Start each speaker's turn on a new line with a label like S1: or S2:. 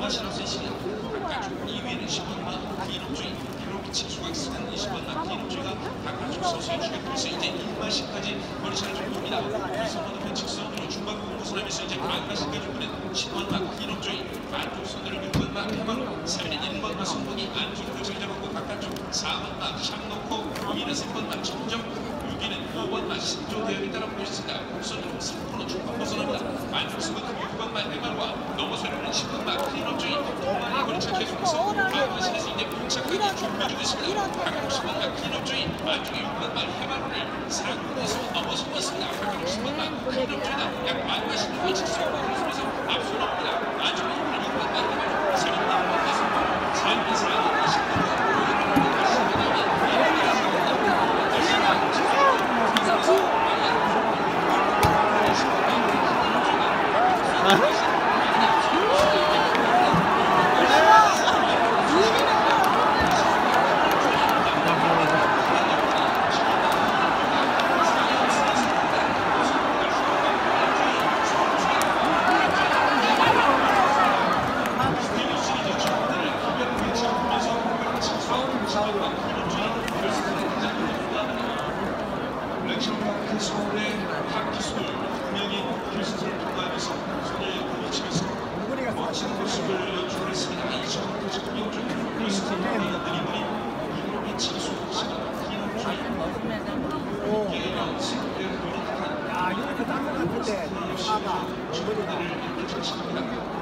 S1: 마시노選手が바깥쪽 2위에는 10번마 기록주의 기록치 수각수는 20번마 기록주의가 바깥쪽 선수가 주격해서 이제 1마신까지 거리차를 좀 봅니다. 우선부터 직선으로 중간 공구선하면서 이제 안마신까지 보는 10번마 기록주의 안쪽 선으로 6번마 해마로 3위는 1번마 손목이 안쪽으로 정잡고 바깥쪽 4번마 샵놓고 5위는 3번마 정정 6위는 5번마 신조대열이 따라오고 있습니다. 우선으로 3% 중간 벗어납니다. 안쪽 선부터 6번마 해마로와 넘어서려는 10번마 기록주의 동안의 거리차 계속해서 안마신에서 이제 봉착하기 준비하고 있습니다. 바깥쪽 10번마 기록주의 안쪽에 6번마 해마로를 상공에서 넘어서고 있습니다. 바깥쪽 10번마 기록주의가 약 안마신과 직선으로 속에서 앞서 나옵니다. 안쪽에 6번마 해마로 3위는 1번마 손목 3위는 4번마 신조대열 그 서울의 학 기수들 분명히 결승선을 통과하면서 손을 미치면서 멋진 모습을 연출을 했습니다. 이전부터 지금 이어져 결승선을 느리느리 유럽의 지수 시간 기록주의 이게 연습을 노력한
S2: 야, 이렇게 딴것 같은데.
S1: 역시 주문들을 이끌어냈습니다.